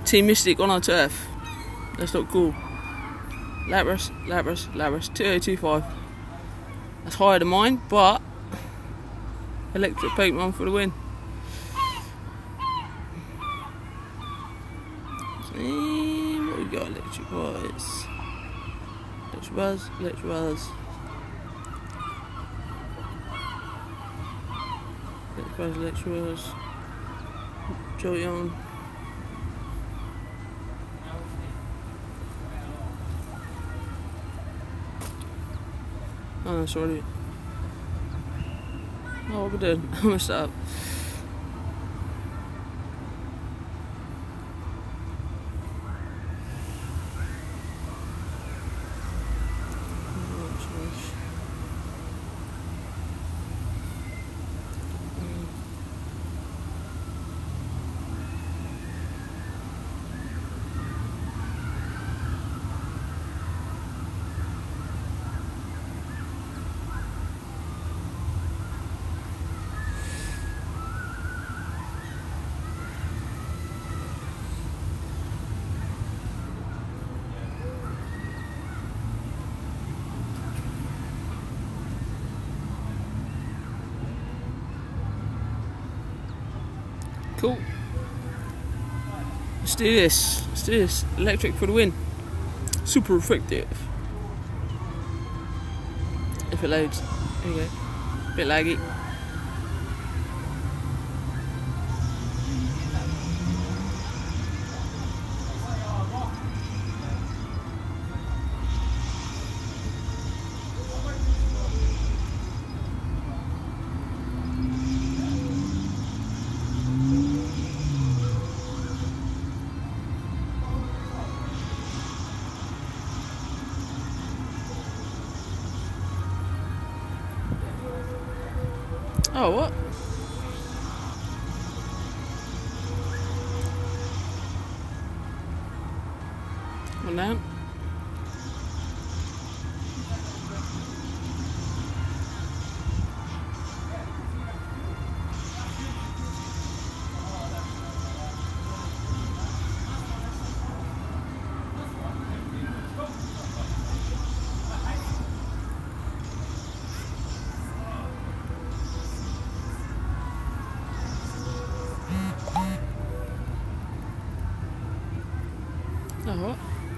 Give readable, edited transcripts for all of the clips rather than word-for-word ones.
Team Mystic on our turf. That's not cool. Lapras, 2025. That's higher than mine, but electric Pokemon for the win. What we got electric wise? Electric Buzz. Jolteon. Oh no, sorry. Oh, what we doing? I messed that up. Cool. Let's do this. Electric for the win. Super effective. If it loads. There you go. Bit laggy. Oh, what? One down. Oh, what?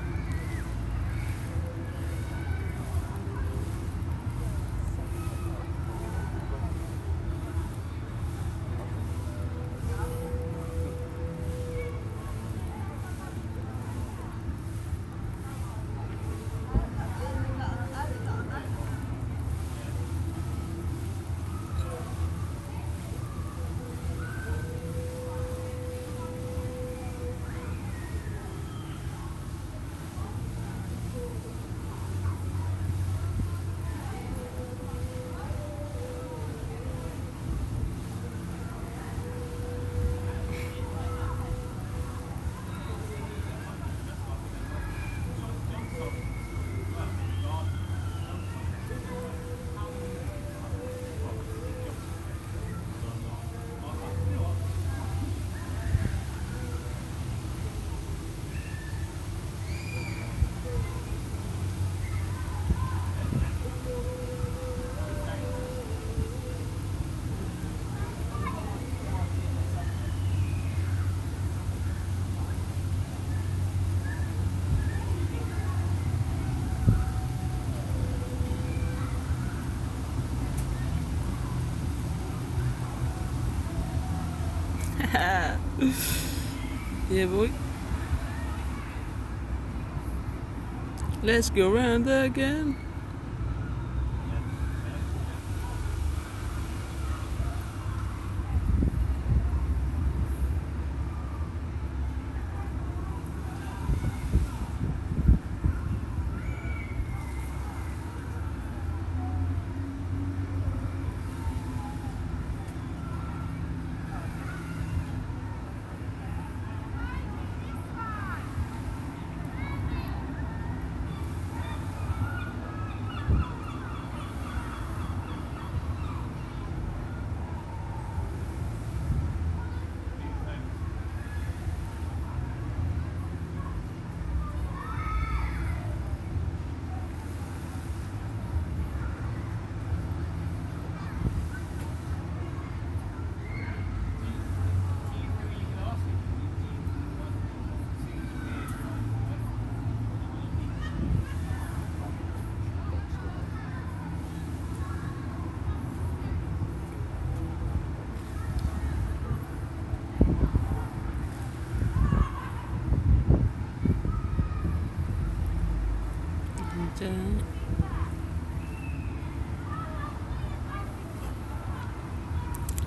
Yeah, boy. Let's go around again.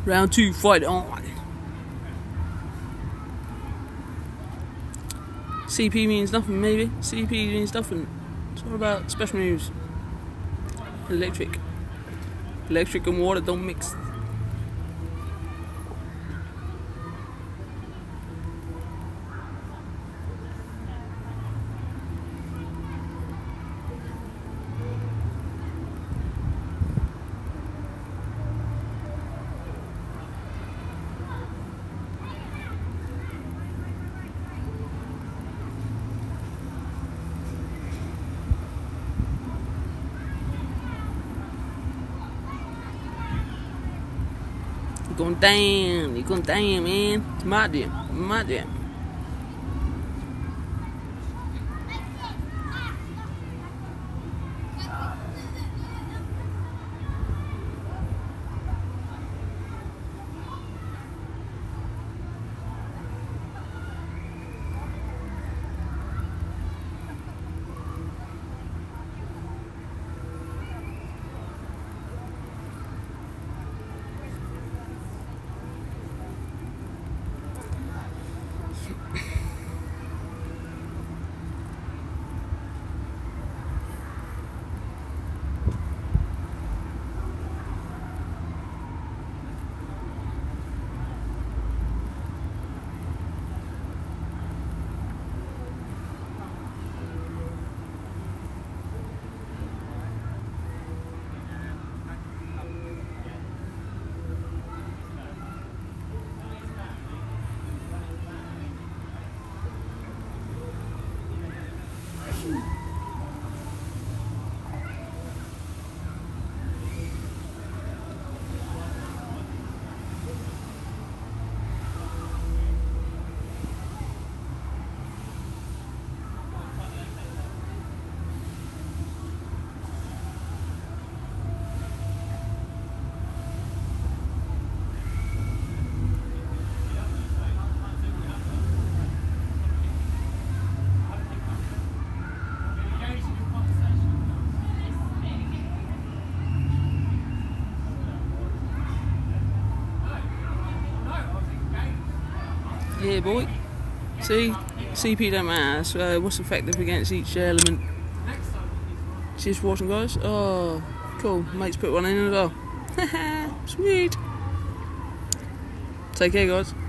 Round 2, fight on. CP means nothing, maybe. CP means nothing. It's all about special moves. Electric. Electric and water don't mix. You're going down, man. It's my jam. Yeah, boy. See? CP don't matter. So what's effective against each element? Just watching, guys. Oh, cool. Mate's put one in as well. Sweet. Take care, guys.